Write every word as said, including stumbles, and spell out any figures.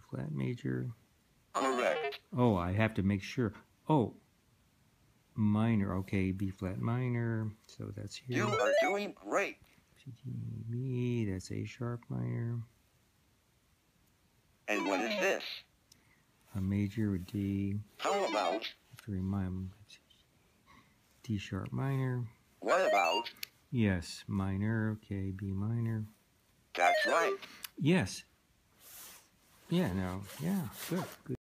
flat major. Correct. Oh, I have to make sure. Oh, minor. Okay, B flat minor. So that's here. You are doing great. C, D, B, that's A sharp minor. And what is this? A major with D. How about? Three minor. D sharp minor. What about? Yes, minor. Okay, B minor. That's right. Yes. Yeah, no. Yeah, good. Good.